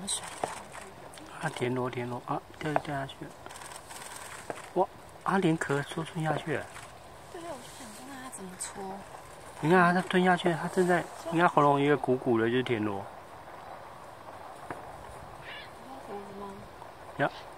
水的。 啊，田螺啊，掉下去了。哇，它连壳都吞下去了。 对啊，我就想看看它怎么搓。 你看它吞下去，它正在，你看喉咙一个鼓鼓的，就是田螺。 有胡子吗？ 呀。